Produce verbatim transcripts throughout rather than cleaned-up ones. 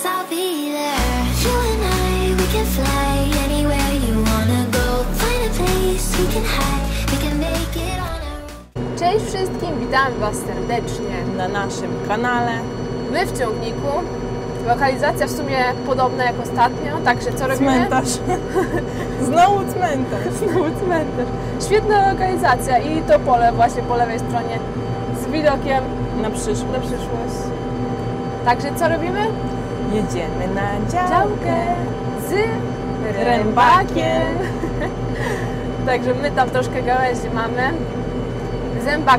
cause I'll be there. You and I, we can fly anywhere you wanna go. Find a place we can hide, we can make it on our own. Cześć wszystkim, witamy Was serdecznie na naszym kanale. My w ciągniku. Lokalizacja w sumie podobna jak ostatnio, także co robimy? Cmentarz. Znowu cmentarz. Znowu cmentarz. Świetna lokalizacja i to pole właśnie po lewej stronie z widokiem na przyszłość. Na przyszłość. Także co robimy? Jedziemy na działkę, działkę z rębakiem. Także my tam troszkę gałęzi mamy. Zębak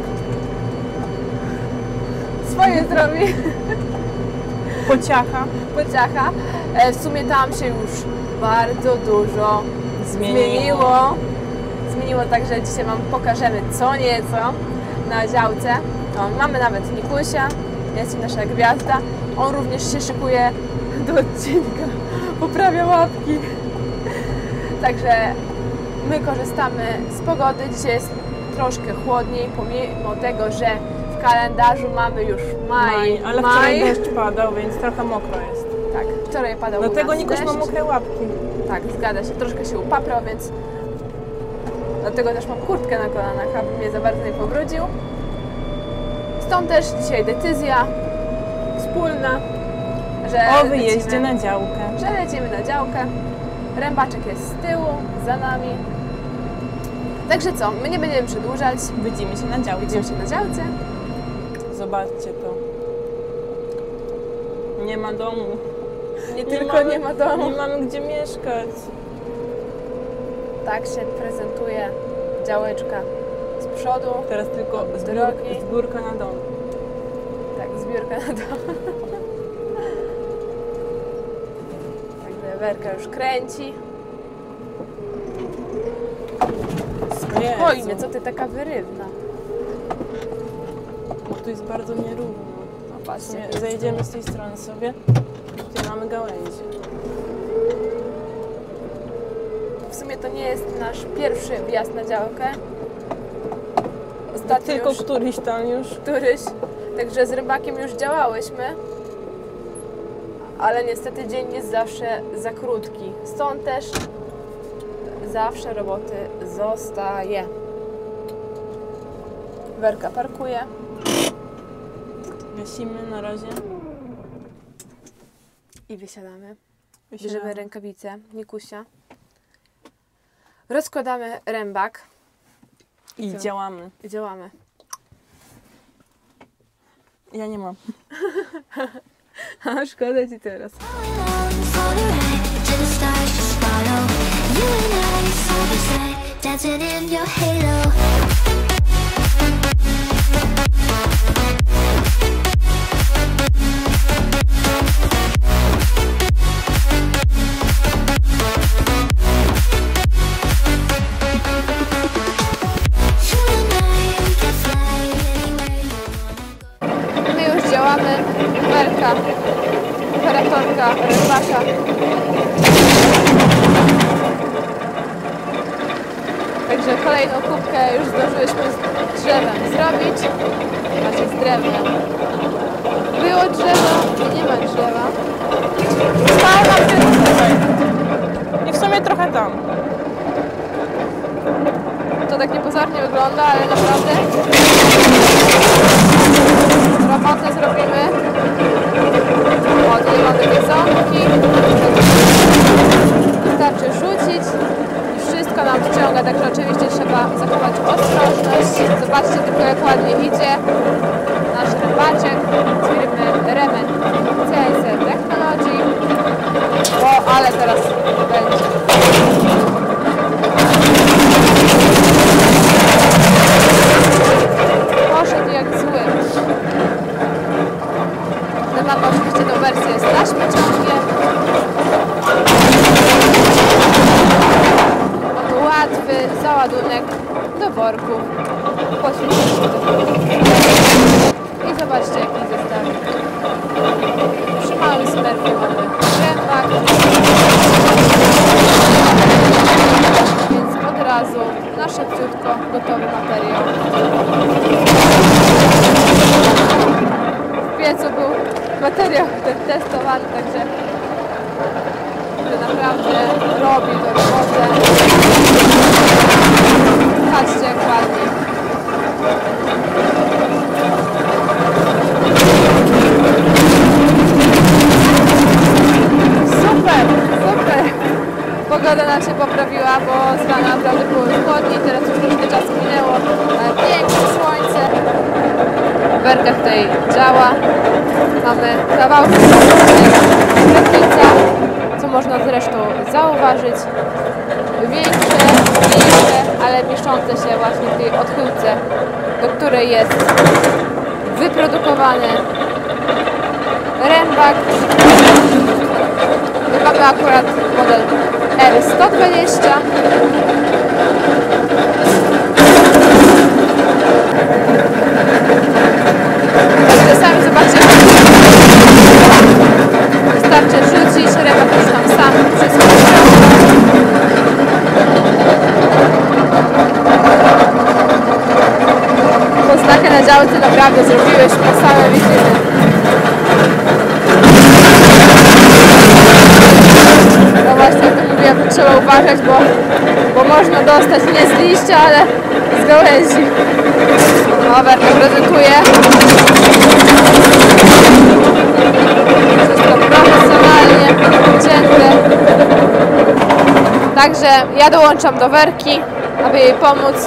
swoje zrobi. Pociacha. Pociacha. W sumie tam się już bardzo dużo zmieniło. Zmieniło, zmieniło także dzisiaj Wam pokażemy co nieco na działce. O, mamy nawet Nikusia, jest i nasza gwiazda. On również się szykuje do odcinka, poprawia łapki. Także my korzystamy z pogody. Dzisiaj jest troszkę chłodniej, pomimo tego, że w kalendarzu mamy już maj. maj ale maj. wczoraj deszcz padał, więc trochę mokro jest. Tak, wczoraj padał Dlatego Nikuś ma mokre łapki. Tak, zgadza się. Troszkę się upaprał, więc dlatego też mam kurtkę na kolanach, aby mnie za bardzo nie pobrudził. Stąd też dzisiaj decyzja wspólna, że o wyjeździe lecimy, na działkę. że lecimy na działkę. Rębaczek jest z tyłu, za nami. Także co, my nie będziemy przedłużać. Widzimy się na działce. Widzimy się na działce. Zobaczcie to. Nie ma domu. Nie, Nie tylko mamy, nie ma domu. Nie mamy gdzie mieszkać. Tak się prezentuje działeczka z przodu. Teraz tylko od zbiór, drogi. zbiórka na dom. Tak, zbiórka na dom. Także Werka już kręci. Spokojnie, co ty taka wyrywna? Bo tu jest bardzo nierówno. No patrzcie, zejdziemy z tej strony sobie. Tutaj mamy gałęzie. w sumie to nie jest nasz pierwszy wjazd na działkę. Ostatnio Tylko już, któryś tam już. któryś. Także z rybakiem już działałyśmy. Ale niestety dzień jest zawsze za krótki. Stąd też zawsze roboty zostaje. Werka parkuje. Gasimy na razie. I wysiadamy. Wysiadamy. Bierzemy rękawice, Nikusia. Rozkładamy rębak. I Co? działamy. I działamy. Ja nie mam. A szkoda Ci teraz. Dancing in your halo. My już działamy. Werka, operatorka, rybaka. Także kolejną kubkę już zdążyłyśmy z drzewem zrobić. Znaczy z drewnem. Było drzewo i nie ma drzewa. Stało nam się tutaj. I w sumie trochę tam. To tak niepozornie wygląda, ale naprawdę robotę zrobimy. O, tutaj mamy takie ząbki. Wystarczy rzucić i wszystko nam wciąga, także oczywiście trzeba zachować ostrożność. Zobaczcie tylko jak ładnie idzie nasz rybaczek z firmy Remen C S R Technology. O, ale teraz będzie. Poszedł jak zły. Mamy oczywiście tą wersję z taśmociągiem. Mamy łatwy załadunek do worków. Poświęciliśmy do worków. I zobaczcie jaki zestawik. Przy małym smerfie mamy rębak. Więc od razu na szybciutko gotowy materiał. W piecu był materiał ten testowany także że naprawdę robi to robotę. Patrzcie jak ładnie. Super, super. Pogoda nam się poprawiła, bo z rana naprawdę było chłodniej, teraz już troszkę czasu minęło. Piękne słońce. Werka tutaj działa. Mamy kawałki kratnica, co można zresztą zauważyć. Większe, mniejsze, ale mieszczące się właśnie w tej odchyłce, do której jest wyprodukowany rębak. Mamy akurat model R sto dwadzieścia. Także sami zobaczcie, wystarczy rzucić, rębak już tam sam wszystko. Poznakę na działce naprawdę zrobiłyśmy same wizyty. No właśnie, jak to mówiłam, to trzeba uważać, bo, bo można dostać nie z liścia, ale z gałęzi. No, Werka prezentuje. Wszystko profesjonalnie cięte. Także ja dołączam do Werki, aby jej pomóc.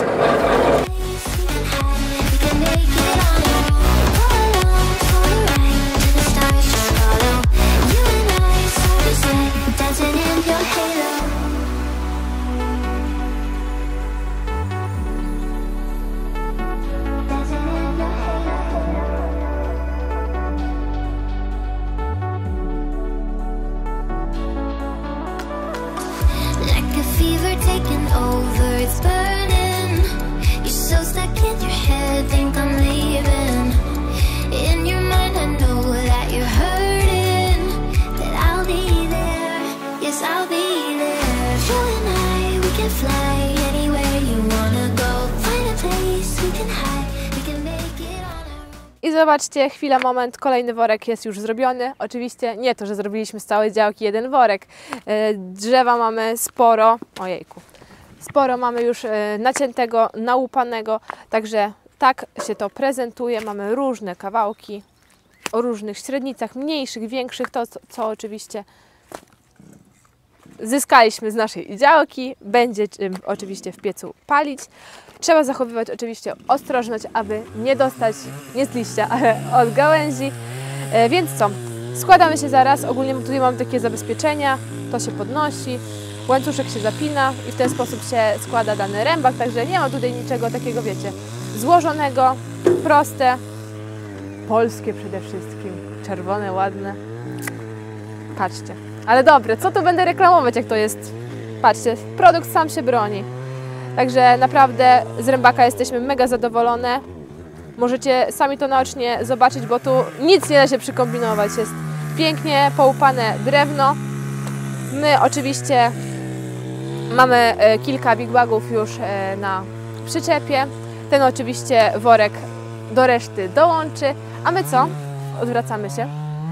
I zobaczcie, chwila, moment, kolejny worek jest już zrobiony. Oczywiście nie to, że zrobiliśmy z całej działki jeden worek. Drzewa mamy sporo, ojejku, sporo mamy już naciętego, nałupanego, także tak się to prezentuje. Mamy różne kawałki o różnych średnicach, mniejszych, większych, to co, co oczywiście zyskaliśmy z naszej działki. Będzie czym oczywiście w piecu palić. Trzeba zachowywać oczywiście ostrożność, aby nie dostać, nie z liścia, ale od gałęzi. E, więc co? Składamy się zaraz. Ogólnie tutaj mamy takie zabezpieczenia. To się podnosi, łańcuszek się zapina i w ten sposób się składa dany rębak. Także nie ma tutaj niczego takiego, wiecie, złożonego, proste, polskie przede wszystkim. Czerwone, ładne. Patrzcie. Ale dobre, co tu będę reklamować, jak to jest? Patrzcie, produkt sam się broni. Także naprawdę z rębaka jesteśmy mega zadowolone. Możecie sami to naocznie zobaczyć, bo tu nic nie da się przykombinować. Jest pięknie połupane drewno. My oczywiście mamy kilka big-bagów już na przyczepie. Ten oczywiście worek do reszty dołączy. A my co? Odwracamy się.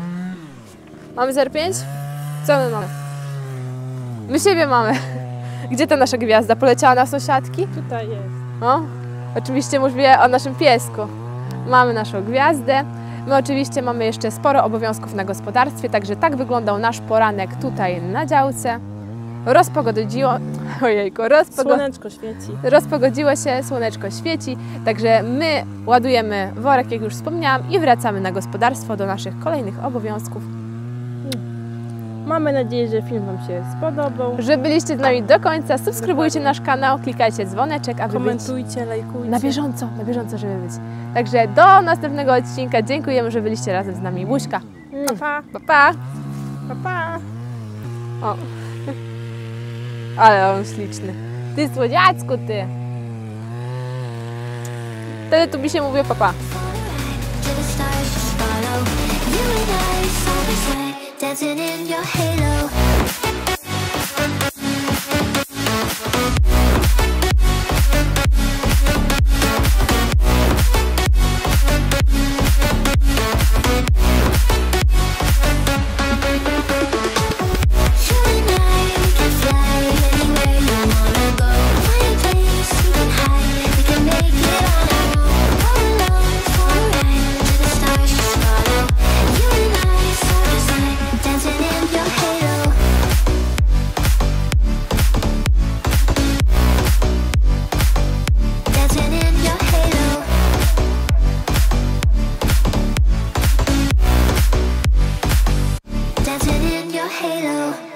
Mamy zero pięć? Co my mamy? My siebie mamy. Gdzie ta nasza gwiazda? Poleciała na sąsiadki? Tutaj jest. O, oczywiście mówię o naszym piesku. Mamy naszą gwiazdę. My oczywiście mamy jeszcze sporo obowiązków na gospodarstwie, także tak wyglądał nasz poranek tutaj na działce. Rozpogodziło, ojejku, rozpogo... Słoneczko świeci. rozpogodziło się, słoneczko świeci, także my ładujemy worek, jak już wspomniałam, i wracamy na gospodarstwo do naszych kolejnych obowiązków. Mamy nadzieję, że film Wam się spodobał. Że byliście z nami do końca, subskrybujcie nasz kanał, klikajcie dzwoneczek, aby Komentujcie, być lajkujcie. na bieżąco, na bieżąco, żeby być. Także do następnego odcinka. Dziękujemy, że byliście razem z nami. Buźka. Pa, pa. Pa, pa. Pa, pa. O. Ale on śliczny. Ty słodziacku, ty. Wtedy tu mi się mówiło papa. Dancing in your halo. your halo.